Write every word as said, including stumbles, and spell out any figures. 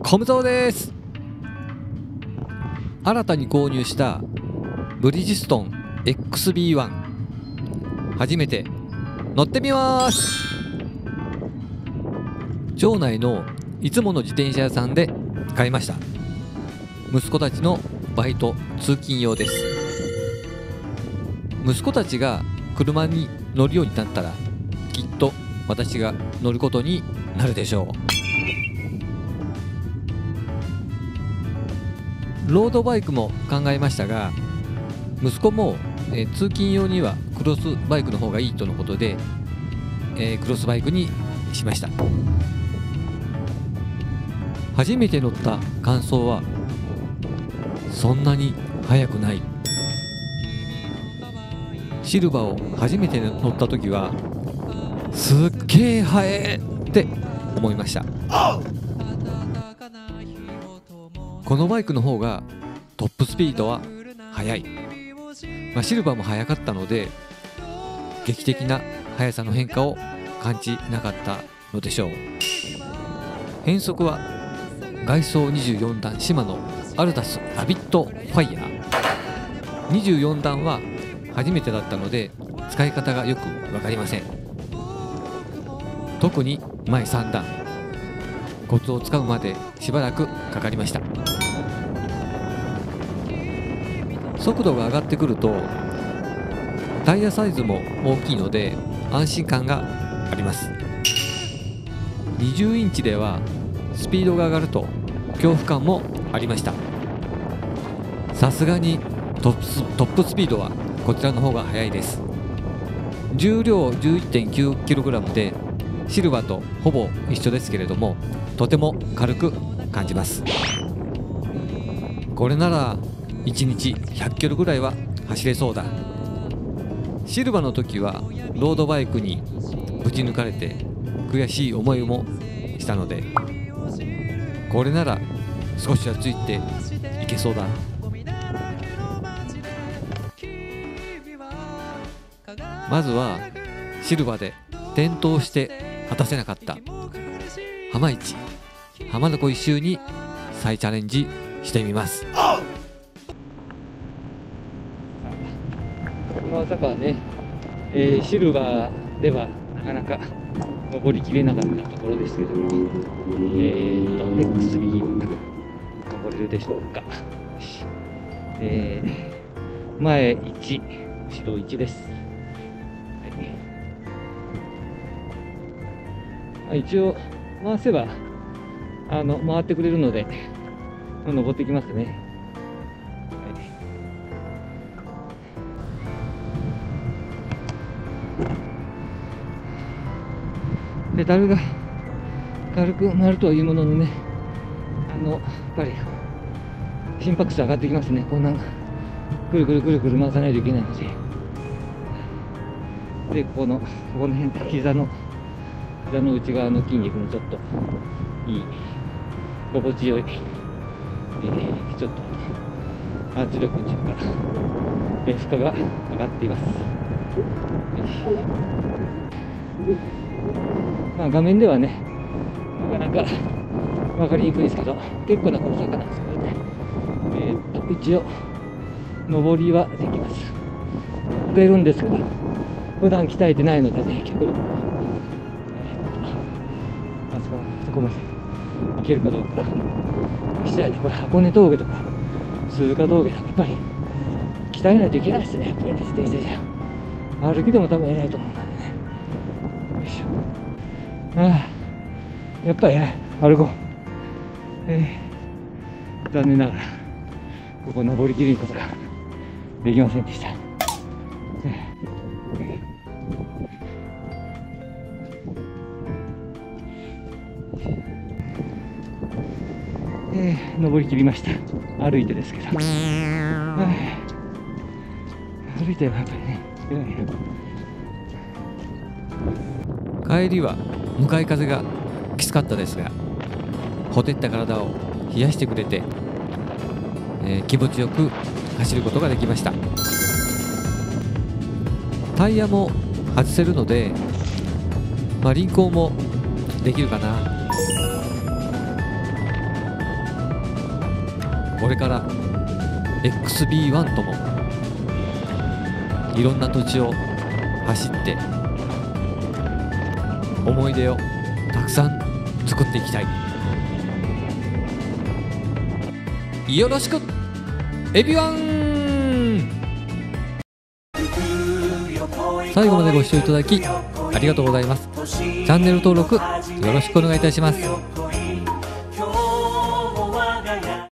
コムゾウです。新たに購入したブリヂストン エックスビーワン 初めて乗ってみます。町内のいつもの自転車屋さんで買いました。息子たちのバイト通勤用です。息子たちが車に乗るようになったらきっと私が乗ることになるでしょう。ロードバイクも考えましたが、息子も、えー、通勤用にはクロスバイクの方がいいとのことで、えー、クロスバイクにしました。初めて乗った感想はそんなに速くない。シルバーを初めて乗った時はすっげー速えって思いました。このバイクの方がトップスピードは速い、まあ、シルバーも速かったので劇的な速さの変化を感じなかったのでしょう。変速は外装にじゅうよんだんシマノアルタスラビットファイヤー。にじゅうよんだんは初めてだったので使い方がよく分かりません。特に前さんだんコツをつかむまでしばらくかかりました。速度が上がってくるとタイヤサイズも大きいので安心感があります。にじゅうインチではスピードが上がると恐怖感もありました。さすがにトップス、トップスピードはこちらの方が速いです。重量 じゅういってんきゅうキログラム でシルバーとほぼ一緒ですけれども、とても軽く感じます。これならいちにちひゃっキロぐらいは走れそうだ。シルバーの時はロードバイクにぶち抜かれて悔しい思いもしたので、これなら少しはついていけそうだ。まずはシルバーで転倒して果たせなかった浜市浜名湖一周に再チャレンジしてみます。まさかね、えー、シルバーではなかなか登りきれなかったところですけども、えーと エックスビー 登れるでしょうか。えー、前いち後ろいちです。はい、一応回せばあの回ってくれるので登ってきますね。ペダルが軽く回るというもののね、あのやっぱり心拍数上がってきますね。こんなくるくるくるくる回さないといけないので、でこのここの辺膝の膝の内側の筋肉のちょっといい心地よい、えー、ちょっと圧力というか、えー、負荷が上がっています。まあ、画面ではねなかなか分かりにくいですけど、結構なこの坂なんですけどね、えー、っと一応上りはできます。出るんですけど普段鍛えてないのでね、極力、えー、あそこそこまで行けるかどうか。実際にこれ箱根峠とか鈴鹿峠とかやっぱり鍛えないといけないですね。やっぱり自転車じゃ歩きでも多分やれないと思うんだよね。よいしょ。ああ、やっぱりね、歩こう。えー、残念ながらここ登りきることができませんでした。えー、登りきりました。歩いてですけど、はあ、歩いてはやっぱりね、帰りは向かい風がきつかったですが、ほてった体を冷やしてくれて、えー、気持ちよく走ることができました。タイヤも外せるので、まあ、輪行もできるかな。 これから エックスビーワン ともいろんな土地を走って思い出をたくさん作っていきたい。よろしくエビワン。最後までご視聴いただきありがとうございます。チャンネル登録よろしくお願いいたします。